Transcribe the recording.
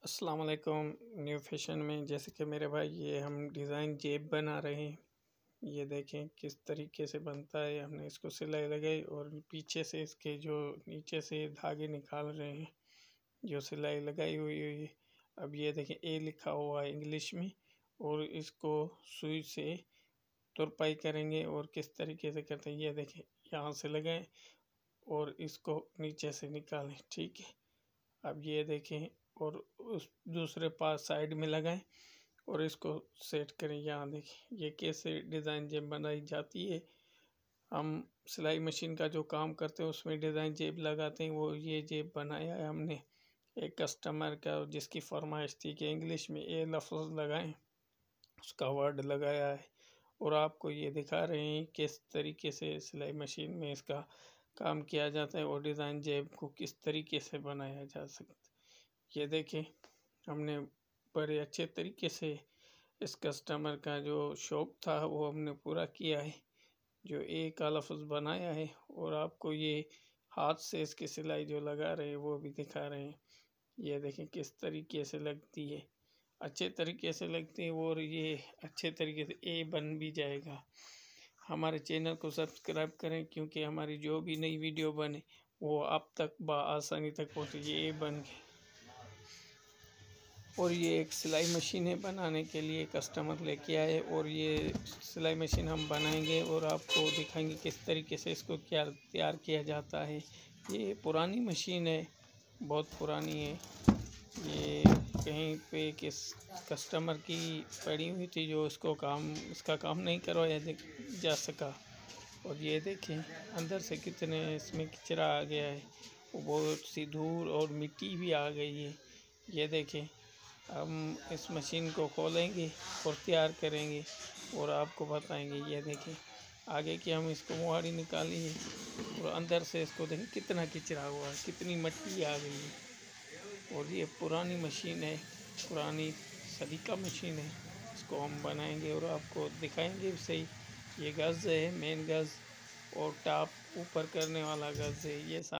अस्सलाम वालेकुम। New fashion में जैसे कि मेरे भाई ये हम डिज़ाइन जेब बना रहे हैं। ये देखें किस तरीके से बनता है। हमने इसको सिलाई लगाई और पीछे से इसके जो नीचे से धागे निकाल रहे हैं जो सिलाई लगाई हुई है। अब ये देखें ए लिखा हुआ है इंग्लिश में और इसको सुई से तुरपाई करेंगे और किस तरीके से करते हैं ये देखें। यहाँ से लगाएं और इसको नीचे से निकालें। ठीक है, अब ये देखें और उस दूसरे पास साइड में लगाएं और इसको सेट करें। यहाँ देखें ये कैसे डिज़ाइन जेब बनाई जाती है। हम सिलाई मशीन का जो काम करते हैं उसमें डिज़ाइन जेब लगाते हैं, वो ये जेब बनाया है हमने एक कस्टमर का जिसकी फरमाइश थी कि इंग्लिश में ए लफ्ज़ लगाएं, उसका वर्ड लगाया है और आपको ये दिखा रहे हैं किस तरीके से सिलाई मशीन में इसका काम किया जाता है और डिज़ाइन जेब को किस तरीके से बनाया जा सकता है। ये देखें हमने बड़े अच्छे तरीके से इस कस्टमर का जो शौक़ था वो हमने पूरा किया है, जो ए का लफ्ज़ बनाया है और आपको ये हाथ से इसकी सिलाई जो लगा रहे हैं वो भी दिखा रहे हैं। ये देखें किस तरीके से लगती है, अच्छे तरीके से लगती है और ये अच्छे तरीके से ए बन भी जाएगा। हमारे चैनल को सब्सक्राइब करें क्योंकि हमारी जो भी नई वीडियो बने वो आप तक बआसानी तक पहुँचे। ये ए बन के और ये एक सिलाई मशीन है बनाने के लिए कस्टमर लेके आए और ये सिलाई मशीन हम बनाएंगे और आपको दिखाएंगे किस तरीके से इसको क्या तैयार किया जाता है। ये पुरानी मशीन है, बहुत पुरानी है। ये कहीं पे किस कस्टमर की पड़ी हुई थी जो इसका काम नहीं करवाया जा सका। और ये देखें अंदर से कितने इसमें कचरा आ गया है, बहुत सी धूल और मिट्टी भी आ गई है। ये देखें हम इस मशीन को खोलेंगे और तैयार करेंगे और आपको बताएंगे। ये देखें आगे की हम इसको मुहाड़ी निकाली है और अंदर से इसको देखें कितना कचरा हुआ है, कितनी मिट्टी आ गई है। और ये पुरानी मशीन है, पुरानी सदी का मशीन है। इसको हम बनाएंगे और आपको दिखाएंगे भी सही। ये गज़ है, मेन गज़ और टॉप ऊपर करने वाला गज़ है। ये